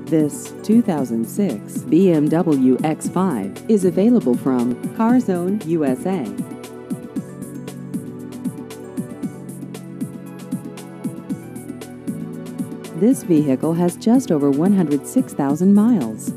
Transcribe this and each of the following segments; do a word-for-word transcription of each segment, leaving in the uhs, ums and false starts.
This two thousand six B M W X five is available from CarZone U S A. This vehicle has just over one hundred six thousand miles.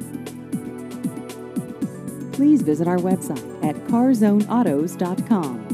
Please visit our website at car zone autos dot com.